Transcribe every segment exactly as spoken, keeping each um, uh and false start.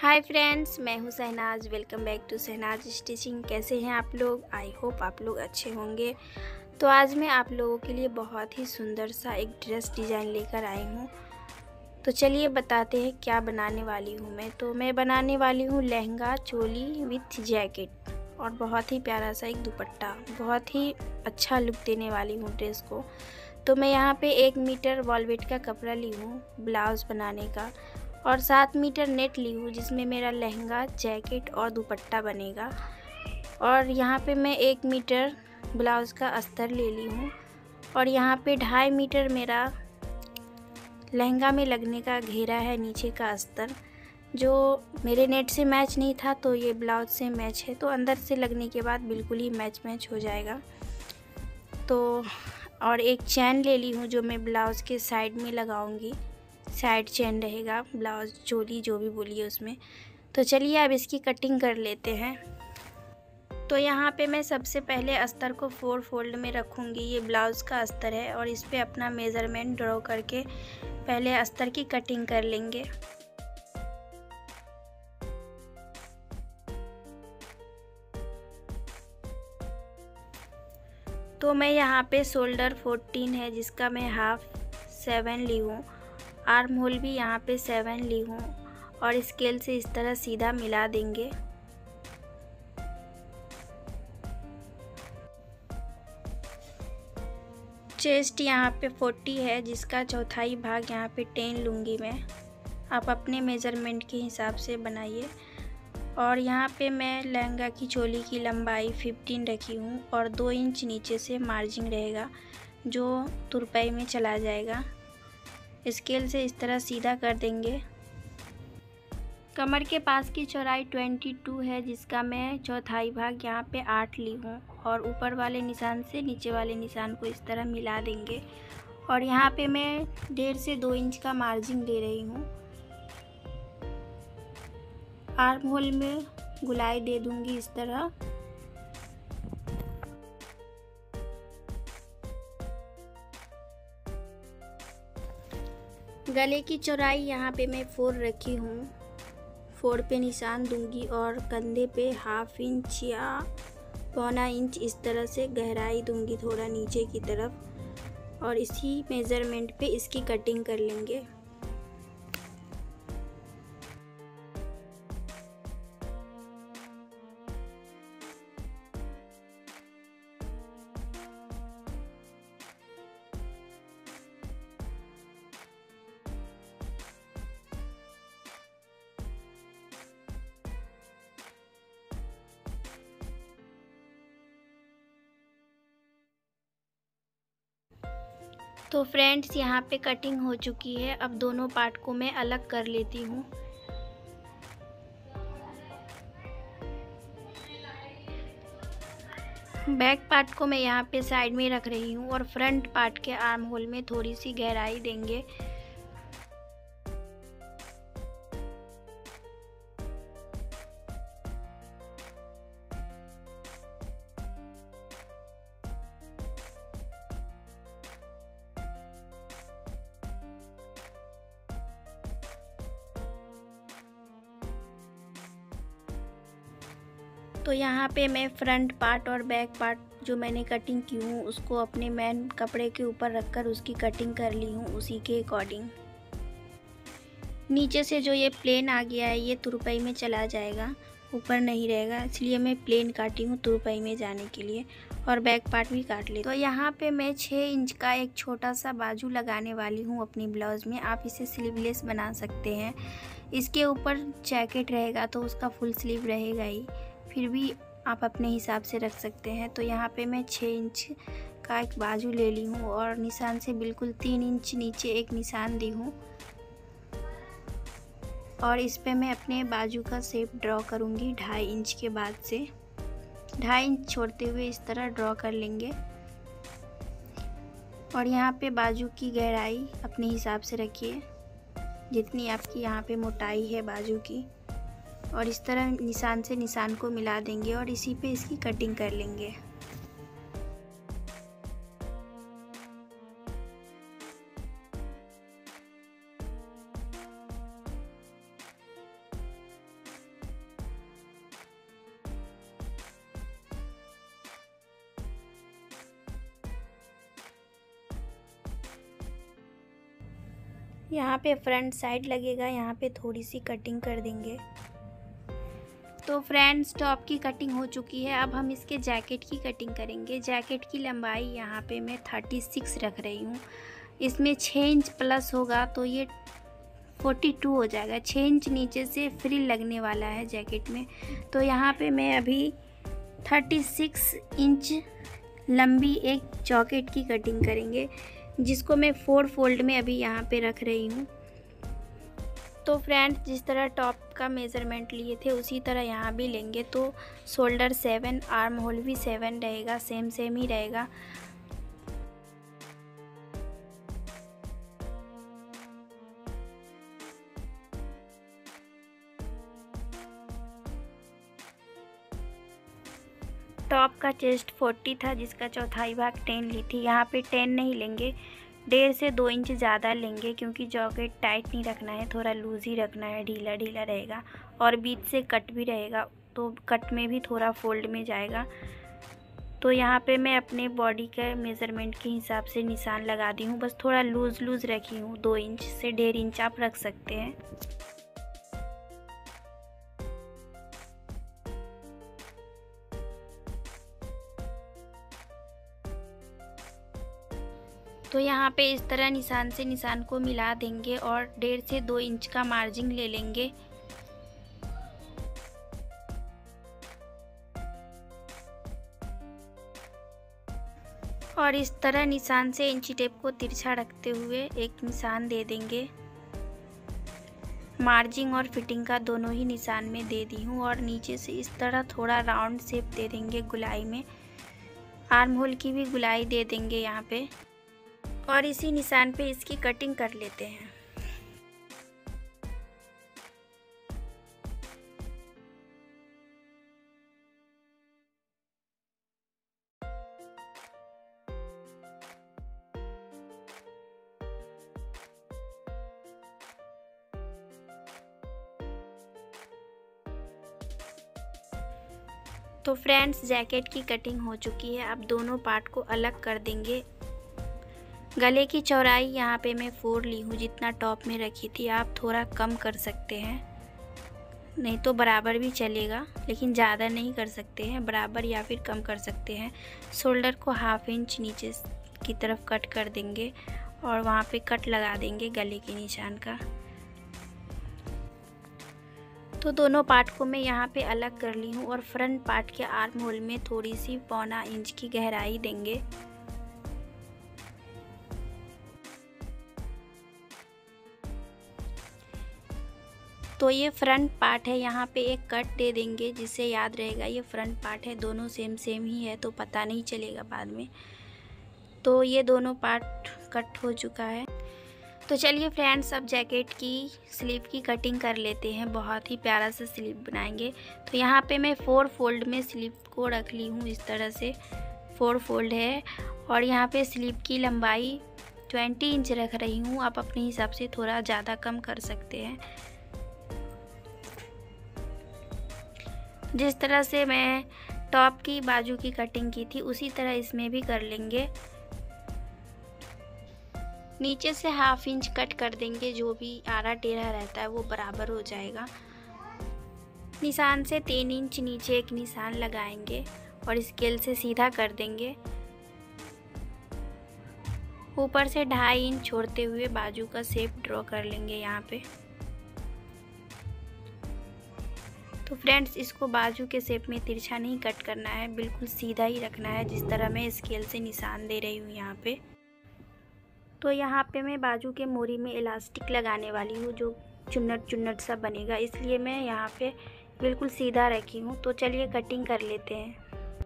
हाय friends, मैं हूं Shahnaz. Welcome back to Shahnaz stitching. कैसे हैं आप लोग? आई होप आप लोग अच्छे होंगे। तो आज मैं आप लोगों के लिए बहुत ही सुंदर सा एक ड्रेस डिज़ाइन लेकर आई हूं। तो चलिए बताते हैं क्या बनाने वाली हूं मैं। तो मैं बनाने वाली हूं लहंगा चोली विथ जैकेट और बहुत ही प्यारा सा एक दुपट्टा। बहुत ही अच्छा लुक देने वाली हूँ ड्रेस को। तो मैं यहाँ पे एक मीटर वॉलवेट का कपड़ा ली हूँ ब्लाउज़ बनाने का, और सात मीटर नेट ली हूँ जिसमें मेरा लहंगा जैकेट और दुपट्टा बनेगा। और यहाँ पे मैं एक मीटर ब्लाउज़ का अस्तर ले ली हूँ, और यहाँ पे ढाई मीटर मेरा लहंगा में लगने का घेरा है नीचे का अस्तर, जो मेरे नेट से मैच नहीं था तो ये ब्लाउज से मैच है। तो अंदर से लगने के बाद बिल्कुल ही मैच मैच हो जाएगा। तो और एक चैन ले ली हूँ जो मैं ब्लाउज़ के साइड में लगाऊंगी। साइड चैन रहेगा, ब्लाउज चोली जो भी बोलिए उसमें। तो चलिए अब इसकी कटिंग कर लेते हैं। तो यहाँ पे मैं सबसे पहले अस्तर को फोर फोल्ड में रखूँगी। ये ब्लाउज़ का अस्तर है और इस पे अपना मेज़रमेंट ड्रॉ करके पहले अस्तर की कटिंग कर लेंगे। तो मैं यहाँ पे शोल्डर फोर्टीन है जिसका मैं हाफ सेवन ली हूँ। आर्म होल भी यहाँ पे सेवन ली हूँ और स्केल से इस तरह सीधा मिला देंगे। चेस्ट यहाँ पे फोर्टी है जिसका चौथाई भाग यहाँ पे टेन लूँगी मैं। आप अपने मेज़रमेंट के हिसाब से बनाइए। और यहाँ पे मैं लहंगा की चोली की लंबाई फिफ्टीन रखी हूँ और दो इंच नीचे से मार्जिन रहेगा जो तुरपाई में चला जाएगा। स्केल से इस तरह सीधा कर देंगे। कमर के पास की चौड़ाई बाईस है जिसका मैं चौथाई भाग यहाँ पे आठ ली हूँ, और ऊपर वाले निशान से नीचे वाले निशान को इस तरह मिला देंगे। और यहाँ पे मैं डेढ़ से दो इंच का मार्जिन ले रही हूँ। आर्म होल में गुलाई दे दूंगी इस तरह। गले की चौड़ाई यहाँ पे मैं फोर रखी हूँ। फोर पे निशान दूंगी और कंधे पे हाफ इंच या पौना इंच इस तरह से गहराई दूंगी थोड़ा नीचे की तरफ, और इसी मेज़रमेंट पे इसकी कटिंग कर लेंगे। तो फ्रेंड्स यहाँ पे कटिंग हो चुकी है। अब दोनों पार्ट को मैं अलग कर लेती हूँ। बैक पार्ट को मैं यहाँ पे साइड में रख रही हूँ और फ्रंट पार्ट के आर्म होल में थोड़ी सी गहराई देंगे। तो यहाँ पे मैं फ्रंट पार्ट और बैक पार्ट जो मैंने कटिंग की हूँ उसको अपने मेन कपड़े के ऊपर रखकर उसकी कटिंग कर ली हूँ उसी के अकॉर्डिंग। नीचे से जो ये प्लेन आ गया है ये तुरपाई में चला जाएगा, ऊपर नहीं रहेगा, इसलिए मैं प्लेन काटी हूँ तुरपाई में जाने के लिए। और बैक पार्ट भी काट ली। तो यहाँ पे मैं छः इंच का एक छोटा सा बाजू लगाने वाली हूँ अपनी ब्लाउज़ में। आप इसे स्लीवलेस बना सकते हैं। इसके ऊपर जैकेट रहेगा तो उसका फुल स्लीव रहेगा ही, फिर भी आप अपने हिसाब से रख सकते हैं। तो यहाँ पे मैं छः इंच का एक बाजू ले ली हूँ और निशान से बिल्कुल तीन इंच नीचे एक निशान दी हूँ, और इस पे मैं अपने बाजू का शेप ड्रॉ करूँगी ढाई इंच के बाद से। ढाई इंच छोड़ते हुए इस तरह ड्रॉ कर लेंगे। और यहाँ पे बाजू की गहराई अपने हिसाब से रखिए, जितनी आपकी यहाँ पे मोटाई है बाजू की, और इस तरह निशान से निशान को मिला देंगे और इसी पे इसकी कटिंग कर लेंगे। यहाँ पे फ्रंट साइड लगेगा, यहाँ पे थोड़ी सी कटिंग कर देंगे। तो फ्रेंड्स, टॉप की कटिंग हो चुकी है। अब हम इसके जैकेट की कटिंग करेंगे। जैकेट की लंबाई यहाँ पे मैं छत्तीस रख रही हूँ। इसमें छः इंच प्लस होगा तो ये बयालीस हो जाएगा। छः इंच नीचे से फ्रिल लगने वाला है जैकेट में, तो यहाँ पे मैं अभी छत्तीस इंच लंबी एक जैकेट की कटिंग करेंगे, जिसको मैं फोर फोल्ड में अभी यहाँ पे रख रही हूँ। तो फ्रेंड्स, जिस तरह टॉप का मेज़रमेंट लिए थे उसी तरह यहाँ भी लेंगे। तो शोल्डर सेवन, आर्म होल भी सेवन रहेगा, सेम सेम ही रहेगा। टॉप का चेस्ट चालीस था, जिसका चौथाई भाग टेन ली थी। यहाँ पे टेन नहीं लेंगे, डेढ़ से दो इंच ज़्यादा लेंगे, क्योंकि जैकेट टाइट नहीं रखना है, थोड़ा लूज ही रखना है, ढीला ढीला रहेगा। और बीच से कट भी रहेगा, तो कट में भी थोड़ा फोल्ड में जाएगा। तो यहाँ पे मैं अपने बॉडी के मेज़रमेंट के हिसाब से निशान लगा दी हूँ। बस थोड़ा लूज़ लूज़ रखी हूँ, दो इंच से डेढ़ इंच आप रख सकते हैं। तो यहाँ पे इस तरह निशान से निशान को मिला देंगे और डेढ़ से दो इंच का मार्जिन ले लेंगे। और इस तरह निशान से इंची टेप को तिरछा रखते हुए एक निशान दे देंगे। मार्जिन और फिटिंग का दोनों ही निशान में दे दी हूँ। और नीचे से इस तरह थोड़ा राउंड शेप दे देंगे गुलाई में। आर्म होल की भी गुलाई दे देंगे यहाँ पे, और इसी निशान पे इसकी कटिंग कर लेते हैं। तो फ्रेंड्स, जैकेट की कटिंग हो चुकी है। अब दोनों पार्ट को अलग कर देंगे। गले की चौड़ाई यहाँ पे मैं फोर ली हूँ, जितना टॉप में रखी थी। आप थोड़ा कम कर सकते हैं, नहीं तो बराबर भी चलेगा, लेकिन ज़्यादा नहीं कर सकते हैं, बराबर या फिर कम कर सकते हैं। शोल्डर को हाफ इंच नीचे की तरफ कट कर देंगे और वहाँ पे कट लगा देंगे गले के निशान का। तो दोनों पार्ट को मैं यहाँ पे अलग कर ली हूँ और फ्रंट पार्ट के आर्म होल में थोड़ी सी पौना इंच की गहराई देंगे। तो ये फ्रंट पार्ट है, यहाँ पे एक कट दे देंगे, जिससे याद रहेगा ये फ्रंट पार्ट है। दोनों सेम सेम ही है, तो पता नहीं चलेगा बाद में। तो ये दोनों पार्ट कट हो चुका है। तो चलिए फ्रेंड्स, अब जैकेट की स्लीव की कटिंग कर लेते हैं। बहुत ही प्यारा सा स्लीव बनाएंगे। तो यहाँ पे मैं फोर फोल्ड में स्लीव को रख ली हूँ। इस तरह से फोर फोल्ड है, और यहाँ पे स्लीव की लंबाई बीस इंच रख रही हूँ। आप अपने हिसाब से थोड़ा ज़्यादा कम कर सकते हैं। जिस तरह से मैं टॉप की बाजू की कटिंग की थी, उसी तरह इसमें भी कर लेंगे। नीचे से हाफ इंच कट कर देंगे, जो भी आरा टेढ़ा रहता है वो बराबर हो जाएगा। निशान से तीन इंच नीचे एक निशान लगाएंगे और स्केल से सीधा कर देंगे। ऊपर से ढाई इंच छोड़ते हुए बाजू का शेप ड्रॉ कर लेंगे यहाँ पे। तो फ्रेंड्स, इसको बाजू के शेप में तिरछा नहीं कट करना है, बिल्कुल सीधा ही रखना है, जिस तरह मैं स्केल से निशान दे रही हूँ यहाँ पे। तो यहाँ पे मैं बाजू के मोरी में इलास्टिक लगाने वाली हूँ, जो चुन्नट चुन्नट सा बनेगा, इसलिए मैं यहाँ पे बिल्कुल सीधा रखी हूँ। तो चलिए कटिंग कर लेते हैं।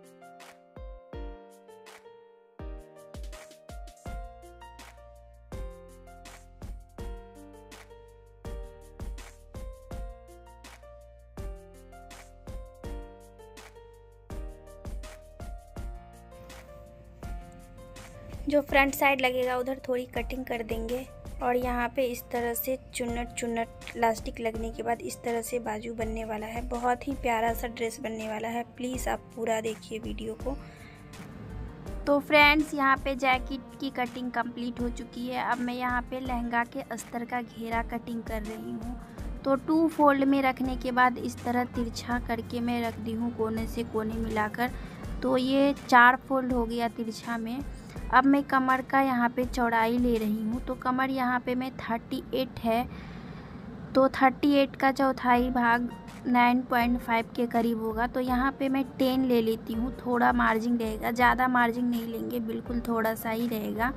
जो फ्रंट साइड लगेगा उधर थोड़ी कटिंग कर देंगे, और यहाँ पे इस तरह से चुन्नट चुन्नट इलास्टिक लगने के बाद इस तरह से बाजू बनने वाला है। बहुत ही प्यारा सा ड्रेस बनने वाला है। प्लीज़ आप पूरा देखिए वीडियो को। तो फ्रेंड्स यहाँ पे जैकेट की कटिंग कंप्लीट हो चुकी है। अब मैं यहाँ पे लहंगा के अस्तर का घेरा कटिंग कर रही हूँ। तो टू फोल्ड में रखने के बाद इस तरह तिरछा करके मैं रख दी हूँ, कोने से कोने मिलाकर। तो ये चार फोल्ड हो गया तिरछा में। अब मैं कमर का यहाँ पे चौड़ाई ले रही हूँ। तो कमर यहाँ पे मैं थर्टी एट है, तो थर्टी एट का चौथाई भाग नाइन पॉइंट फाइव के करीब होगा। तो यहाँ पे मैं टेन ले लेती हूँ, थोड़ा मार्जिन रहेगा, ज़्यादा मार्जिन नहीं लेंगे, बिल्कुल थोड़ा सा ही रहेगा।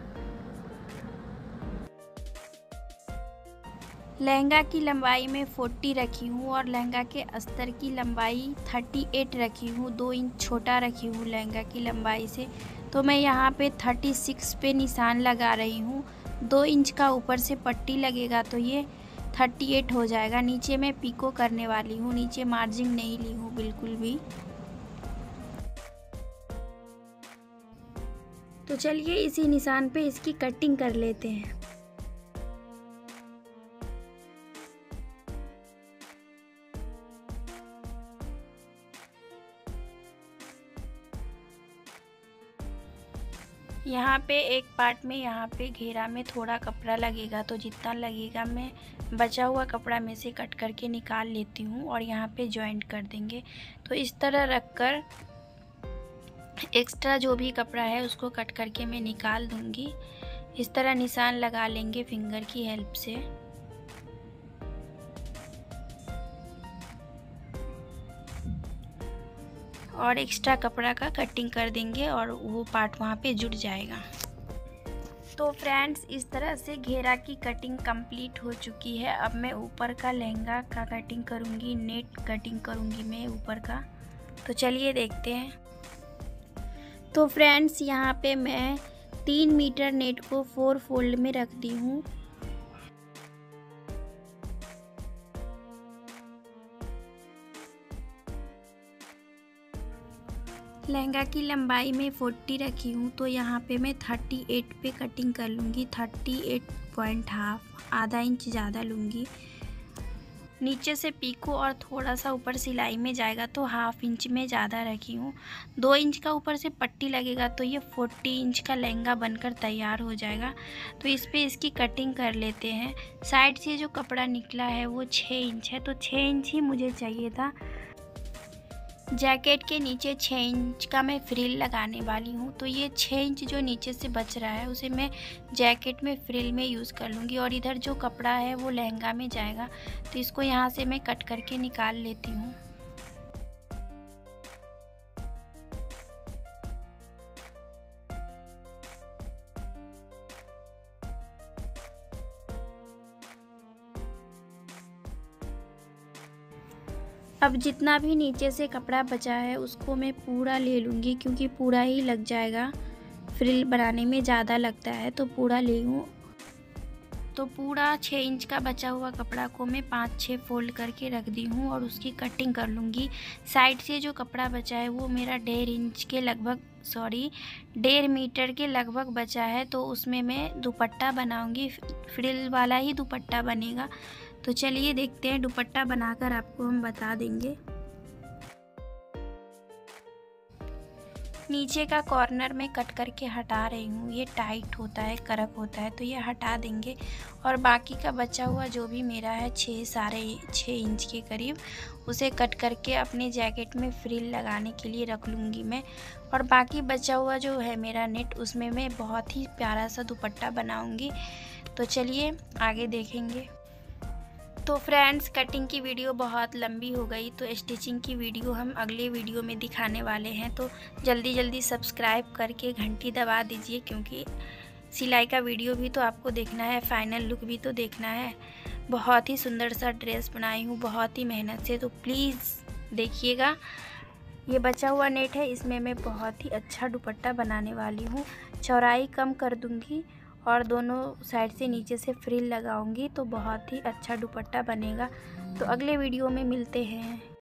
लहंगा की लंबाई में फोर्टी रखी हूँ और लहंगा के अस्तर की लंबाई थर्टी एट रखी हूँ, दो इंच छोटा रखी हूँ लहंगा की लंबाई से। तो मैं यहाँ पे थर्टी सिक्स पे निशान लगा रही हूँ। दो इंच का ऊपर से पट्टी लगेगा तो ये थर्टी एट हो जाएगा। नीचे मैं पीको करने वाली हूँ, नीचे मार्जिन नहीं ली हूँ बिल्कुल भी। तो चलिए इसी निशान पे इसकी कटिंग कर लेते हैं। यहाँ पे एक पार्ट में यहाँ पे घेरा में थोड़ा कपड़ा लगेगा, तो जितना लगेगा मैं बचा हुआ कपड़ा में से कट करके निकाल लेती हूँ और यहाँ पे जॉइंट कर देंगे। तो इस तरह रखकर एक्स्ट्रा जो भी कपड़ा है उसको कट करके मैं निकाल दूँगी। इस तरह निशान लगा लेंगे फिंगर की हेल्प से। और एक्स्ट्रा कपड़ा का कटिंग कर देंगे और वो पार्ट वहाँ पे जुड़ जाएगा। तो फ्रेंड्स इस तरह से घेरा की कटिंग कंप्लीट हो चुकी है। अब मैं ऊपर का लहंगा का कटिंग करूँगी, नेट कटिंग करूँगी मैं ऊपर का। तो चलिए देखते हैं। तो फ्रेंड्स यहाँ पे मैं तीन मीटर नेट को फोर फोल्ड में रख दी हूँ। लहंगा की लंबाई में फोर्टी रखी हूँ, तो यहाँ पे मैं थर्टी एट पे कटिंग कर लूँगी। थर्टी एट पॉइंट हाफ, आधा इंच ज़्यादा लूँगी। नीचे से पीको और थोड़ा सा ऊपर सिलाई में जाएगा तो हाफ इंच में ज़्यादा रखी हूँ। दो इंच का ऊपर से पट्टी लगेगा तो ये फोर्टी इंच का लहंगा बनकर तैयार हो जाएगा। तो इस पे इसकी कटिंग कर लेते हैं। साइड से जो कपड़ा निकला है वो छः इंच है, तो छः इंच ही मुझे चाहिए था। जैकेट के नीचे छः इंच का मैं फ्रिल लगाने वाली हूँ। तो ये छः इंच जो नीचे से बच रहा है उसे मैं जैकेट में फ्रिल में यूज़ कर लूँगी और इधर जो कपड़ा है वो लहंगा में जाएगा। तो इसको यहाँ से मैं कट करके निकाल लेती हूँ। अब जितना भी नीचे से कपड़ा बचा है उसको मैं पूरा ले लूँगी, क्योंकि पूरा ही लग जाएगा। फ्रिल बनाने में ज़्यादा लगता है तो पूरा ले लूँ। तो पूरा छः इंच का बचा हुआ कपड़ा को मैं पाँच छः फोल्ड करके रख दी हूँ और उसकी कटिंग कर लूँगी। साइड से जो कपड़ा बचा है वो मेरा डेढ़ इंच के लगभग सॉरी डेढ़ मीटर के लगभग बचा है। तो उसमें मैं दुपट्टा बनाऊँगी, फ्रिल वाला ही दुपट्टा बनेगा। तो चलिए देखते हैं, दुपट्टा बनाकर आपको हम बता देंगे। नीचे का कॉर्नर में कट करके हटा रही हूँ, ये टाइट होता है, करक होता है, तो ये हटा देंगे। और बाकी का बचा हुआ जो भी मेरा है छः साढ़े छः इंच के करीब, उसे कट करके अपने जैकेट में फ्रिल लगाने के लिए रख लूँगी मैं। और बाकी बचा हुआ जो है मेरा नेट, उसमें मैं बहुत ही प्यारा सा दुपट्टा बनाऊँगी। तो चलिए आगे देखेंगे। तो फ्रेंड्स कटिंग की वीडियो बहुत लंबी हो गई, तो स्टिचिंग की वीडियो हम अगले वीडियो में दिखाने वाले हैं। तो जल्दी जल्दी सब्सक्राइब करके घंटी दबा दीजिए, क्योंकि सिलाई का वीडियो भी तो आपको देखना है, फाइनल लुक भी तो देखना है। बहुत ही सुंदर सा ड्रेस बनाई हूँ, बहुत ही मेहनत से, तो प्लीज़ देखिएगा। ये बचा हुआ नेट है, इसमें मैं बहुत ही अच्छा दुपट्टा बनाने वाली हूँ। चौड़ाई कम कर दूँगी और दोनों साइड से नीचे से फ्रिल लगाऊंगी, तो बहुत ही अच्छा दुपट्टा बनेगा। तो अगले वीडियो में मिलते हैं।